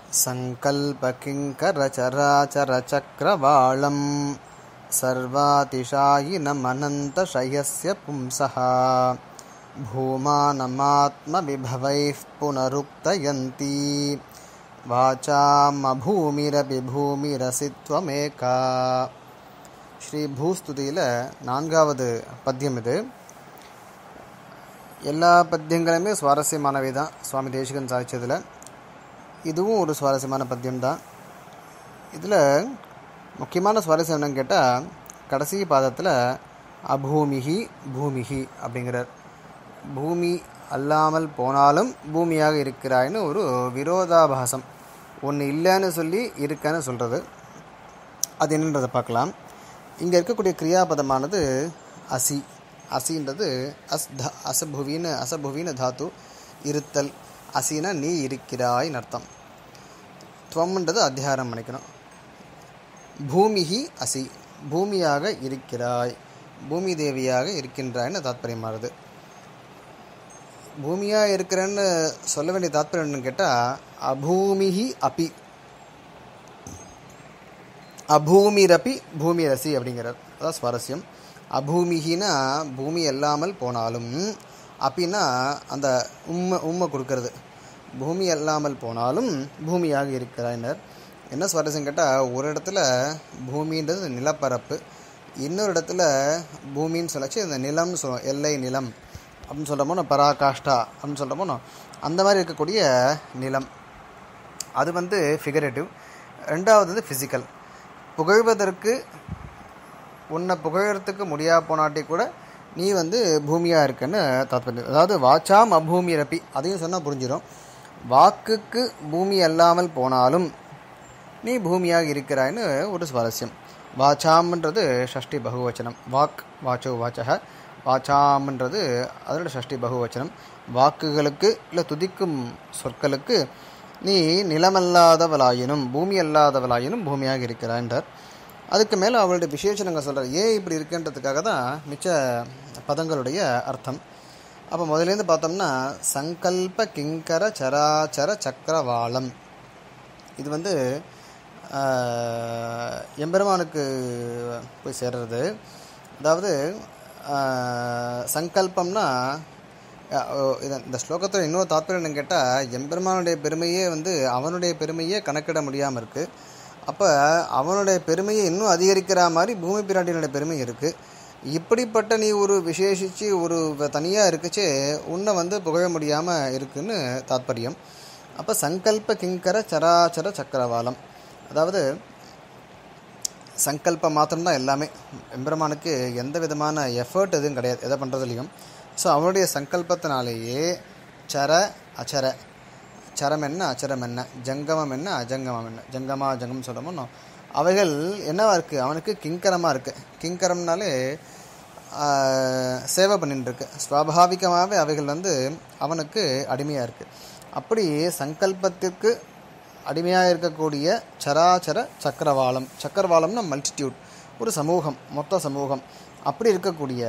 संकल्पकिङ्करचराचरचक्रवालं सर्वातिशायिनमनन्तशयस्य पुंसः भूमानमात्मविभवैः पुनरुक्तयन्ति वाचामभूमिरपि भूमिरसित्वमेका. ஸ்ரீ பூஸ்துதியில் 4வது பத்தியம் இது. எல்லா பத்தியங்களுமே சுவாரஸ்யமானவை தான். சுவாமி தேசிகன் சாதிச்சதில் இதுவும் ஒரு சுவாரஸ்யமான பத்தியம்தான். இதில் முக்கியமான சுவாரஸ்யம் என்னன்னு கேட்டால், கடைசி பாதத்தில் அபூமிஹி பூமிஹி அப்படிங்கிறார். பூமி அல்லாமல் போனாலும் பூமியாக இருக்கிறாய்னு ஒரு விரோதாபாசம், ஒன்று இல்லைன்னு சொல்லி இருக்கன்னு சொல்கிறது. அது என்னன்றதை பார்க்கலாம். இங்கே இருக்கக்கூடிய கிரியாபதமானது அசி. அசின்றது அசபுவின்னு தாத்து, இருத்தல். அசினா நீ இருக்கிறாய்னு அர்த்தம். துவம்ன்றது அத்தியாரம் பண்ணிக்கணும். பூமிஹி அசி, பூமியாக இருக்கிறாய், பூமி தேவியாக இருக்கின்றாய்னு தாத்பரியமாகுது. பூமியாக இருக்கிறேன்னு சொல்ல வேண்டிய தாத்பரியம் என்னன்னு கேட்டால், அபூமிஹி அப்பி அபூமிரப்பி பூமிரசி அப்படிங்கிறார். அதான் சுவாரஸ்யம். அபூமிகினா பூமி அல்லாமல் போனாலும், அப்படின்னா அந்த உம்மை கொடுக்கறது. பூமி அல்லாமல் போனாலும் பூமியாக இருக்கிறாயினர். என்ன சுவாரஸ்யம் கேட்டால், ஒரு இடத்துல பூமின்றது நிலப்பரப்பு, இன்னொரு இடத்துல பூமின்னு சொல்லச்சு இந்த நிலம்னு சொல்லுவோம். எல்லை நிலம் அப்படின்னு சொல்கிறோமோ, பராகாஷ்டா அப்படின்னு சொல்கிறோமோ, அந்த மாதிரி இருக்கக்கூடிய நிலம் அது ஃபிகரேட்டிவ். ரெண்டாவது ஃபிசிக்கல். புகழ்வதற்கு, உன்னை புகழறதுக்கு முடியா போனாட்டி கூட நீ பூமியாக இருக்குன்னு தாத்பரியம். அதாவது வாச்சாம் அபூமிரப்பி, அதையும் சொன்னால் புரிஞ்சிடும். வாக்குக்கு பூமி அல்லாமல் போனாலும் நீ பூமியாக இருக்கிறாய்னு ஒரு சுவாரஸ்யம். வாச்சாம்ன்றது ஷஷ்டி பகுவச்சனம். வாக் வாச்சோ வாச்சக, வாச்சாம்ன்றது அதோட ஷஷ்டி பகுவச்சனம். வாக்குகளுக்கு இல்லை துதிக்கும் சொற்களுக்கு நீ நிலமல்லாதவளாயினும் பூமி அல்லாதவளாயினும் பூமியாக இருக்கிறான்றார். அதுக்கு மேலே அவளுடைய விசேஷனங்கள் சொல்கிறார். ஏன் இப்படி இருக்குன்றதுக்காக தான் மிச்ச பதங்களுடைய அர்த்தம். அப்போ முதலேருந்து பார்த்தோம்னா, சங்கல்ப கிங்கர சராச்சர சக்கரவாளம். இது எம்பெருமானுக்கு போய் சேர்றது. அதாவது சங்கல்பம்னா, இந்த ஸ்லோகத்தில் இன்னொரு தாத்பரியம் என்னன்னு கேட்டால், எம்பெருமானுடைய பெருமையே அவனுடைய பெருமையே கணக்கிட முடியாமல் இருக்குது. அப்போ அவனுடைய பெருமையை இன்னும் அதிகரிக்கிற மாதிரி பூமி பிராட்டியினுடைய பெருமை இருக்குது. இப்படிப்பட்ட நீ ஒரு விசேஷித்து ஒரு தனியாக இருக்குச்சே உன்னை புகழ முடியாமல் இருக்குன்னு தாத்பரியம். அப்போ சங்கல்ப கிங்கர சராச்சர சக்கரவாளம், அதாவது சங்கல்பம் மாத்திரம்தான் எல்லாமே. எம்பெருமானுக்கு எந்த விதமான எஃபர்ட் எதுவும் கிடையாது எதை பண்ணுறதுலையும். ஸோ அவனுடைய சங்கல்பத்தினாலேயே சர அச்சர, சரம் என்ன அச்சரம் என்ன, ஜங்கமம் என்ன அஜங்கமம் என்ன, ஜங்கமா ஜங்கம் சொல்கிறோமோ அவைகள் என்னவா இருக்குது, அவனுக்கு கிங்கரமாக இருக்குது. கிங்கரம்னாலே சேவை பண்ணிட்டுருக்கு. ஸ்வாபாவிகமாகவே அவைகள் அவனுக்கு அடிமையாக இருக்குது. அப்படி சங்கல்பத்திற்கு அடிமையாக இருக்கக்கூடிய சராச்சர சக்கரவாளம். சக்கரவாளம்னா மல்டிடியூட், ஒரு சமூகம், மொத்த சமூகம். அப்படி இருக்கக்கூடிய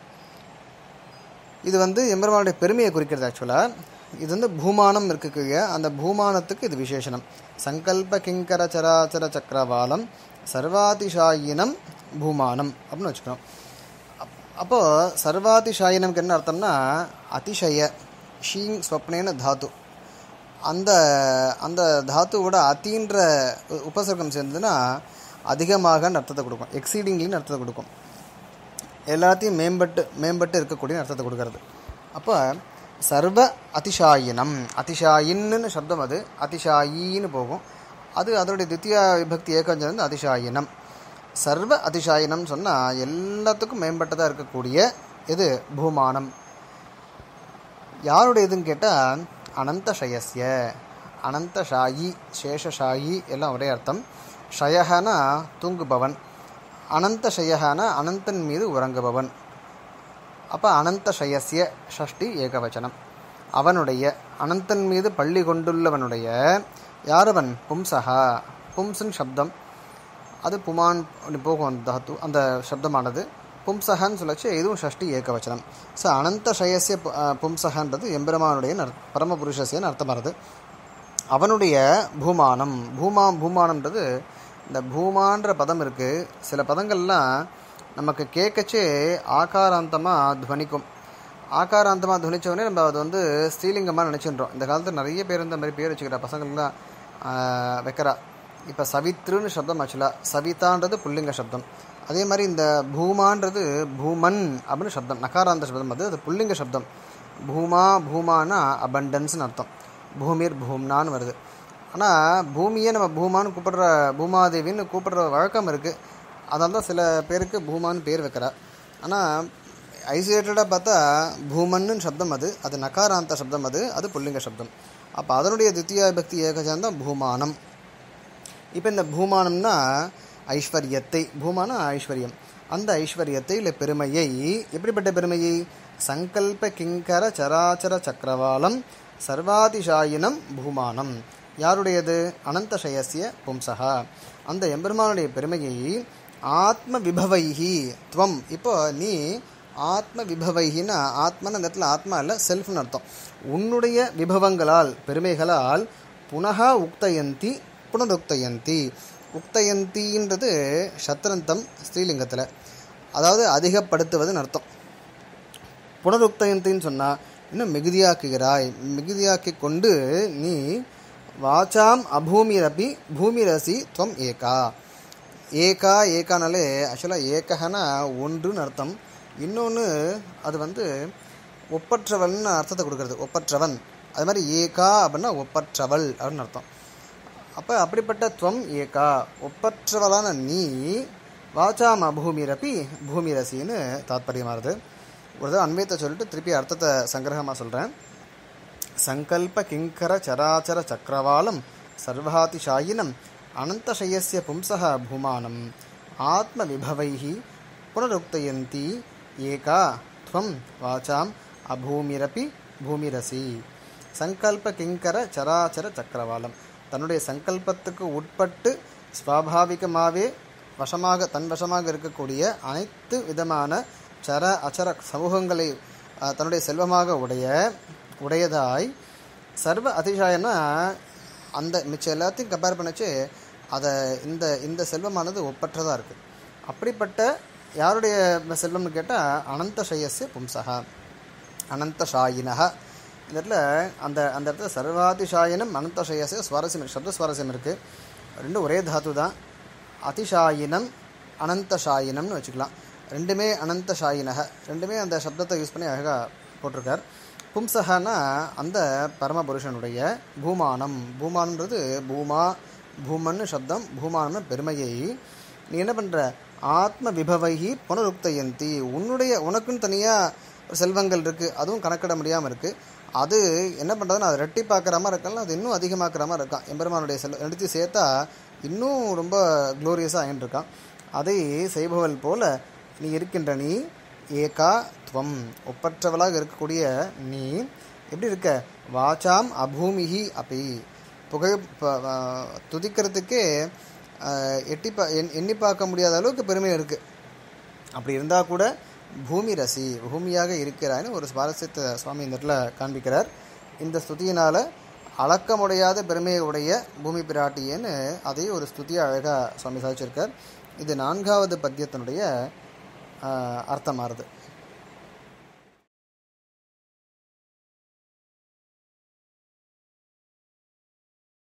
இது எம்பெருமானுடைய பெருமையை குறிக்கிறது. ஆக்சுவலாக இது பூமானம் இருக்கக்கூடிய அந்த பூமானத்துக்கு இது விசேஷனம். சங்கல்ப கிங்கர சராச்சர சக்கரவாளம் சர்வாதிஷாயினம் பூமானம் அப்படின்னு வச்சுக்கணும். அப்போது சர்வாதிஷாயினம்க்கு என்ன அர்த்தம்னா, அதிசய ஷீங் ஸ்வப்னேன தாத்து. அந்த அந்த தாத்துவோட அதின்ற உபசர்க்கம் சேர்ந்ததுன்னா அதிகமாக அர்த்தத்தை கொடுக்கும், எக்ஸீடிங்லின்னு அர்த்தத்தை கொடுக்கும், எல்லாத்தையும் மேம்பட்டு இருக்கக்கூடிய அர்த்தத்தை கொடுக்கறது. அப்போ சர்வ அதிஷாயினம், அதிஷாயின்னு சப்தம், அது அதிஷாயின்னு போகும். அது அதனுடைய தித்தியா விபக்தி ஏகஞ்சம் அதிஷாயினம். சர்வ அதிஷாயினம் சொன்னால் எல்லாத்துக்கும் மேம்பட்டதாக இருக்கக்கூடிய இது பூமானம். யாருடைய இதுன்னு கேட்டால், அனந்தஷயஸ்ய. அனந்தஷாயி, சேஷஷாயி எல்லாம் ஒரே அர்த்தம். ஷயஹனா தூங்குபவன், அனந்தஷயஹனா அனந்தன் மீது உறங்குபவன். அப்போ அனந்தஷயஸ்ய ஷஷ்டி ஏகவச்சனம். அவனுடைய, அனந்தன் மீது பள்ளி கொண்டுள்ளவனுடைய, யாரவன், பும்சஹா. பும்சன் சப்தம், அது புமான் போகும் அந்த தாத்து, அந்த சப்தமானது. பும்சகன்னு சொல்லச்சு இதுவும் ஷஷ்டி ஏகவச்சனம். ஸோ அனந்த ஷயசிய பும்சகன்றது எம்பெருமானுடைய பரமபுருஷசியன்னு அர்த்தமானது. அவனுடைய பூமானம். பூமானம்ன்றது இந்த பூமான்ற பதம் இருக்குது. சில பதங்கள்லாம் நமக்கு கேட்கச்சே ஆகாராந்தமாக துவனிக்கும். ஆகாராந்தமாக துவனித்தோடனே நம்ம அது வந்து ஸ்ரீலிங்கமாக நினச்சின்றோம். இந்த காலத்தில் நிறைய பேர் இந்த மாதிரி பேர் வச்சுக்கிற பசங்கள்லாம் வைக்கிறா. இப்போ சவித்ருன்னு சப்தம் ஆச்சுலா, சவிதான்றது புல்லிங்க சப்தம். அதே மாதிரி இந்த பூமான்றது பூமன் அப்படின்னு சப்தம், நகாராந்த சப்தம். அது புல்லிங்க சப்தம். பூமானா அபண்டன்ஸ்னு அர்த்தம். பூமிர் பூம்னான்னு வருது. ஆனால் பூமியை நம்ம பூமான்னு கூப்பிடுற, பூமாதேவின்னு கூப்பிடுற வழக்கம் இருக்குது. அதனால தான் சில பேருக்கு பூமான்னு பேர் வைக்கிறா. ஆனால் ஐசோலேட்டடாக பார்த்தா பூமன்னு சப்தம் அது நகாராந்த சப்தம், அது புல்லிங்க சப்தம். அப்போ அதனுடைய தித்தியா பக்தி ஏகஜான் தான் பூமானம். இப்போ இந்த பூமானம்னா ஐஸ்வர்யத்தை, பூமானா ஐஸ்வர்யம், அந்த ஐஸ்வர்யத்தை இல்லை பெருமையை, எப்படிப்பட்ட பெருமையை? சங்கல்ப கிங்கர சராச்சர சக்கரவாலம் சர்வாதிசாயினம் பூமானம். யாருடையது? அனந்தசயசிய பும்சகா. அந்த எம்பெருமானுடைய பெருமையை ஆத்ம விபவைஹி துவம். இப்போ நீ ஆத்ம விபவைஹின்னா, ஆத்மன்னு அந்த இடத்துல ஆத்மா இல்லை, செல்ஃப்னு அர்த்தம். உன்னுடைய விபவங்களால், பெருமைகளால் புனகா உக்தயந்தி புனருக்தயந்தி. உக்தயந்தின்றது சத்ரந்தம் ஸ்ரீலிங்கத்தில், அதாவது அதிகப்படுத்துவதுன்னு அர்த்தம். புனருக்தயந்தின்னு சொன்னால் இன்னும் மிகுதியாக்குகிறாய், மிகுதியாக்கி கொண்டு நீ வாச்சாம் அபூமிரபி பூமிரசி துவம் ஏகா. ஏகானாலே ஆக்சுவலாக ஏகனா ஒன்றுன்னு அர்த்தம். இன்னொன்று அது வந்து ஒப்பற்றவள்னு அர்த்தத்தை கொடுக்குறது, ஒப்பற்றவன். அது மாதிரி ஏகா அப்படின்னா ஒப்பற்றவள் அப்படின்னு அர்த்தம். அப்போ அப்படிப்பட்ட துவம் ஏகா, ஒப்பற்றவளான நீ, வாச்சாம் அபூமிரபி பூமிரசின்னு தாத்பரியமாகுது. ஒரு தான் அன்வயத்தை சொல்லிட்டு திருப்பி அர்த்தத்தை சங்கிரகமாக சொல்கிறேன். சங்கல்ப கிங்கர சராச்சர சக்கரவாலம் சர்வாதிசாயினம் அனந்தசயஸ்ய பும்சக பூமானம் ஆத்ம விபவைஹி புனருக்தயந்தி ஏகா துவம் வாச்சாம் அபூமிரபி பூமிரசி. சங்கல்ப கிங்கர சராச்சர சக்கரவாலம், தன்னுடைய சங்கல்பத்துக்கு உட்பட்டு ஸ்வாபாவிகமாகவே தன் வசமாக இருக்கக்கூடிய அனைத்து விதமான சர அச்சர சமூகங்களை தன்னுடைய செல்வமாக உடையதாய், சர்வ அதிசாயனா அந்த மிச்சம் எல்லாத்தையும் கம்பேர் பண்ணிச்சு அதை இந்த செல்வமானது ஒப்பற்றதாக இருக்குது. அப்படிப்பட்ட யாருடைய செல்வம்னு கேட்டால் அனந்தசயஸ்ய பும்சகா, அனந்தசாயினக. இந்த இடத்துல அந்த இடத்துல சர்வாதிசாயினம் அனந்தசயஸ்ய சுவாரஸ்யம், சப்த சுவாரஸ்யம் இருக்குது. ரெண்டும் ஒரே தாத்து தான். அதிசாயினம் அனந்தசாயினம்னு வச்சுக்கலாம். ரெண்டுமே அனந்தசாயினக, ரெண்டுமே அந்த சப்தத்தை யூஸ் பண்ணி அழகாக போட்டிருக்கார். பும்சகனா அந்த பரமபுருஷனுடைய பூமானம். பூமானன்றது பூமன்னு சப்தம். பூமானம்னு பெருமையை நீ என்ன பண்ணுற? ஆத்ம விபவைஹி புனருக்தயந்தி. உனக்குன்னு தனியாக செல்வங்கள் இருக்குது, அதுவும் கணக்கிட முடியாமல் இருக்குது. அது என்ன பண்ணுறதுன்னு அதை ரெட்டி பார்க்குற மாதிரி இருக்கலாம், அது இன்னும் அதிகமாக்குற மாதிரி இருக்கான். எம்பெருமானுடைய ரெண்டுத்தையும் சேர்த்தா இன்னும் ரொம்ப க்ளோரியஸாக ஆகிட்டு இருக்கான். அதை செய்பவள் போல நீ இருக்கின்ற நீ ஏகா துவம், ஒப்பற்றவளாக இருக்கக்கூடிய நீ எப்படி இருக்க? வாச்சாம் அபூமிஹி அப்பி, துதிக்கிறதுக்கே எண்ணி பார்க்க முடியாத அளவுக்கு பெருமை இருக்குது. அப்படி இருந்தால் கூட பூமி ரசி, பூமியாக இருக்கிறான்னு ஒரு சுவாரஸ்யத்தை சுவாமி இந்த இடத்துல காண்பிக்கிறார். இந்த ஸ்துதியினால் அளக்க முடியாத பெருமையை உடைய பூமி பிராட்டியன்னு அதையும் ஒரு ஸ்துதியை அழகாக சுவாமி சாதிச்சிருக்கார். இது 4வது பத்தியத்தினுடைய அர்த்தமாகுது.